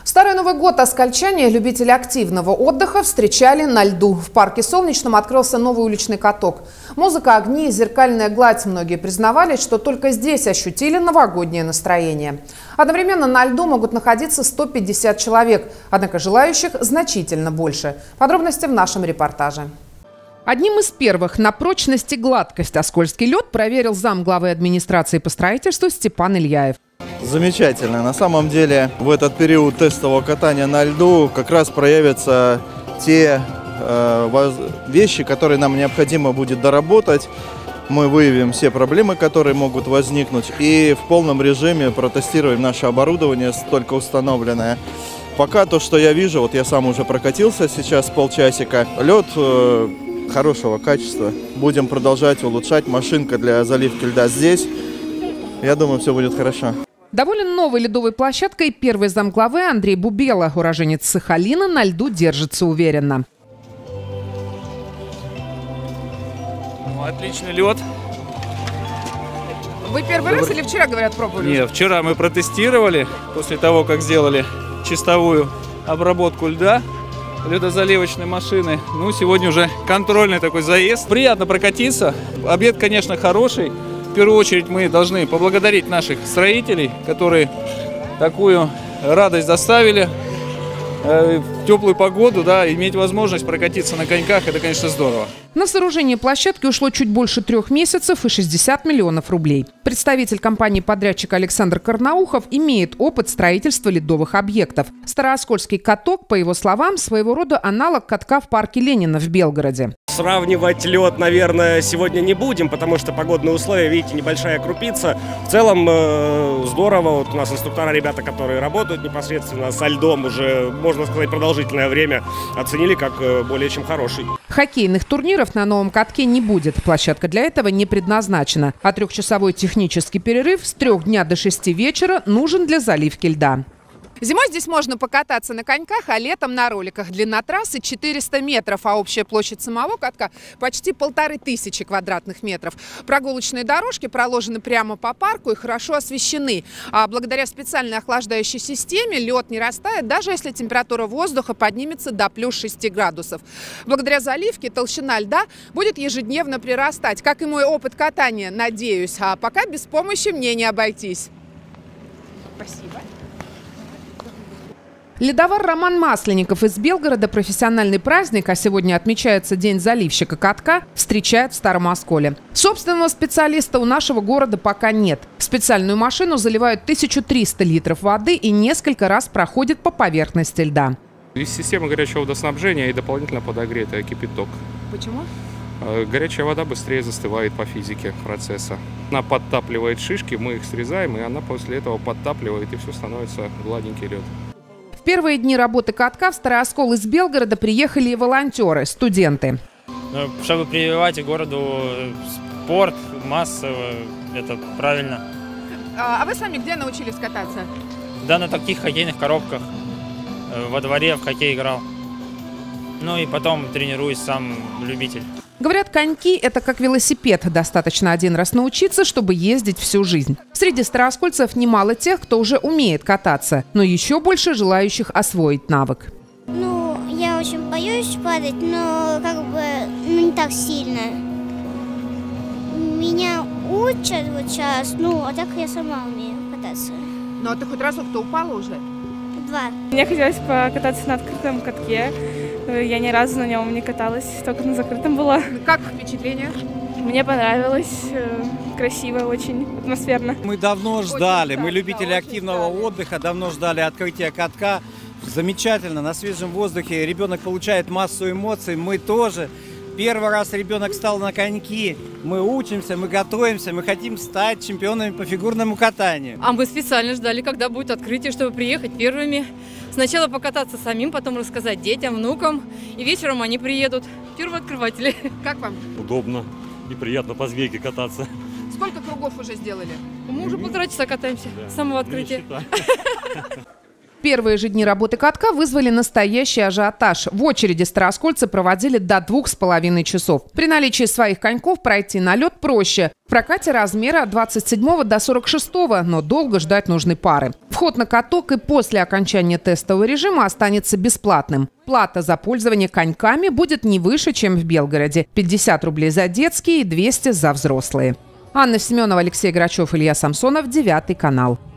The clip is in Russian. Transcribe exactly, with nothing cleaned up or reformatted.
Старый Новый год оскольчане, любители активного отдыха, встречали на льду. В парке Солнечном открылся новый уличный каток. Музыка, огни и зеркальная гладь. Многие признавались, что только здесь ощутили новогоднее настроение. Одновременно на льду могут находиться сто пятьдесят человек, однако желающих значительно больше. Подробности в нашем репортаже. Одним из первых на прочность и гладкость оскольский лед проверил замглавы администрации по строительству Степан Ильяев. Замечательно. На самом деле в этот период тестового катания на льду как раз проявятся те э, вещи, которые нам необходимо будет доработать. Мы выявим все проблемы, которые могут возникнуть, и в полном режиме протестируем наше оборудование, только установленное. Пока то, что я вижу, вот я сам уже прокатился сейчас полчасика, лед э, хорошего качества. Будем продолжать улучшать. Машинка для заливки льда здесь. Я думаю, все будет хорошо. Доволен новой ледовой площадкой первый замглавы Андрей Бубела. Уроженец Сахалина на льду держится уверенно. Ну, отличный лед. Вы первый Добрый... раз или вчера, говорят, пробовали? Нет, вчера мы протестировали, после того, как сделали чистовую обработку льда ледозаливочной машины. Ну, сегодня уже контрольный такой заезд. Приятно прокатиться. Объект, конечно, хороший. В первую очередь мы должны поблагодарить наших строителей, которые такую радость доставили в теплую погоду, да, иметь возможность прокатиться на коньках, это, конечно, здорово. На сооружение площадки ушло чуть больше трех месяцев и шестьдесят миллионов рублей. Представитель компании-подрядчик Александр Карнаухов имеет опыт строительства ледовых объектов. Старооскольский каток, по его словам, своего рода аналог катка в парке Ленина в Белгороде. Сравнивать лед, наверное, сегодня не будем, потому что погодные условия, видите, небольшая крупица. В целом э, здорово. Вот у нас инструктора, ребята, которые работают непосредственно со льдом уже, можно сказать, продолжительное время, оценили как э, более чем хороший. Хоккейных турниров на новом катке не будет. Площадка для этого не предназначена. А трехчасовой технический перерыв с трех дня до шести вечера нужен для заливки льда. Зимой здесь можно покататься на коньках, а летом на роликах. Длина трассы четыреста метров, а общая площадь самого катка почти полторы тысячи квадратных метров. Прогулочные дорожки проложены прямо по парку и хорошо освещены. А благодаря специальной охлаждающей системе лед не растает, даже если температура воздуха поднимется до плюс шести градусов. Благодаря заливке толщина льда будет ежедневно прирастать. Как и мой опыт катания, надеюсь. А пока без помощи мне не обойтись. Спасибо. Ледовар Роман Масленников из Белгорода профессиональный праздник, а сегодня отмечается День заливщика катка, встречает в Старом Осколе. Собственного специалиста у нашего города пока нет. В специальную машину заливают тысячу триста литров воды и несколько раз проходит по поверхности льда. Из системы горячего водоснабжения и дополнительно подогретая кипяток. Почему? Горячая вода быстрее застывает по физике процесса. Она подтапливает шишки, мы их срезаем, и она после этого подтапливает, и все становится гладенький лед. В первые дни работы катка в Старый Оскол из Белгорода приехали и волонтеры, студенты. Чтобы прививать городу спорт массово, это правильно. А, а вы сами где научились кататься? Да, на таких хоккейных коробках. Во дворе в хоккей играл. Ну и потом тренируюсь, сам любитель. Говорят, коньки – это как велосипед. Достаточно один раз научиться, чтобы ездить всю жизнь. Среди старооскольцев немало тех, кто уже умеет кататься, но еще больше желающих освоить навык. Ну, я очень боюсь падать, но как бы ну, не так сильно. Меня учат вот сейчас, ну, а так я сама умею кататься. Ну, а ты хоть разок-то упала уже? Два. Мне хотелось покататься на открытом катке. Я ни разу на нем не каталась, только на закрытом была. Как впечатление? Мне понравилось, красиво, очень атмосферно. Мы давно ждали, мы любители активного отдыха, давно ждали открытия катка. Замечательно, на свежем воздухе ребенок получает массу эмоций, мы тоже. Первый раз ребенок встал на коньки, мы учимся, мы готовимся, мы хотим стать чемпионами по фигурному катанию. А мы специально ждали, когда будет открытие, чтобы приехать первыми. Сначала покататься самим, потом рассказать детям, внукам. И вечером они приедут. Первооткрыватели. Как вам? Удобно и приятно по змейке кататься. Сколько кругов уже сделали? Мы уже полтора часа катаемся, да, с самого открытия. Первые же дни работы катка вызвали настоящий ажиотаж. В очереди староскольцы проводили до двух с половиной часов. При наличии своих коньков пройти на лед проще. В прокате размера от двадцать седьмого до сорок шестого, но долго ждать нужны пары. Вход на каток и после окончания тестового режима останется бесплатным. Плата за пользование коньками будет не выше, чем в Белгороде. пятьдесят рублей за детские и двести за взрослые. Анна Семенова, Алексей Грачев, Илья Самсонов, девятый канал.